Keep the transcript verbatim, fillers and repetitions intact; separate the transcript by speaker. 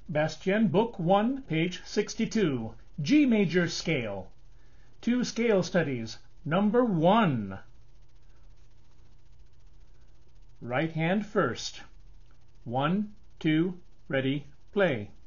Speaker 1: Bastien, Book one, page sixty-two, G major scale. Two scale studies. Number one. Right hand first. One, two, ready, play.